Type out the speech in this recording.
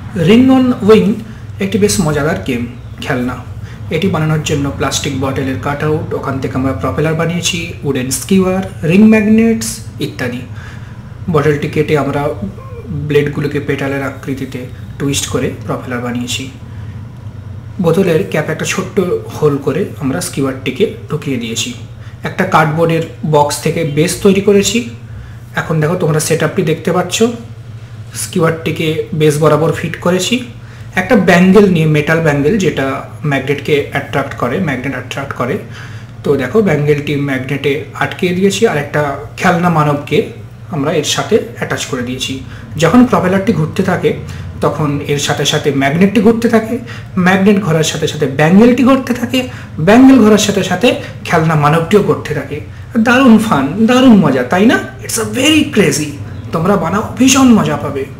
Ring on wing একটি বেশ মজাদার গেম খেলনা। এটি বানানোর জন্য প্লাস্টিক বটলের কাট আউট, ওখান থেকে আমরা প্রপেলার বানিয়েছি, উডেন স্কিওয়ার, রিং ম্যাগনেটস ইত্যাদি। বটলটি কেটে আমরা ব্লেডগুলোকে পেটালের আকৃতিতে টুইস্ট করে প্রপেলার বানিয়েছি। বোতলের ক্যাপে একটা ছোট্ট হোল করে আমরা স্কিওয়ারটিকে ঢুকিয়ে দিয়েছি। একটা কার্ডবোর্ডের বক্স থেকে বেস তৈরি করেছি। এখন দেখো তোমরা সেটআপটি দেখতে পাচ্ছ। স্কিওয়ারটিকে বেস বরাবর ফিট করেছি। একটা ব্যাঙ্গেল নিয়ে, মেটাল ব্যাঙ্গেল, যেটা ম্যাগনেটকে অ্যাট্রাক্ট করে, ম্যাগনেট অ্যাট্রাক্ট করে। তো দেখো ব্যাঙ্গেলটি ম্যাগনেটে আটকিয়ে দিয়েছি, আর একটা খেলনা মানবকে আমরা এর সাথে অ্যাটাচ করে দিয়েছি। যখন প্রপেলারটি ঘুরতে থাকে তখন এর সাথে সাথে ম্যাগনেটটি ঘুরতে থাকে, ম্যাগনেট ঘোরার সাথে সাথে ব্যাঙ্গেলটি ঘুরতে থাকে, ব্যাঙ্গেল ঘোরার সাথে সাথে খেলনা মানবটিও ঘুরতে থাকে। দারুণ ফান, দারুণ মজা, তাই না? It's a very crazy. তোমরা বানাও, ভীষণ মজা পাবে।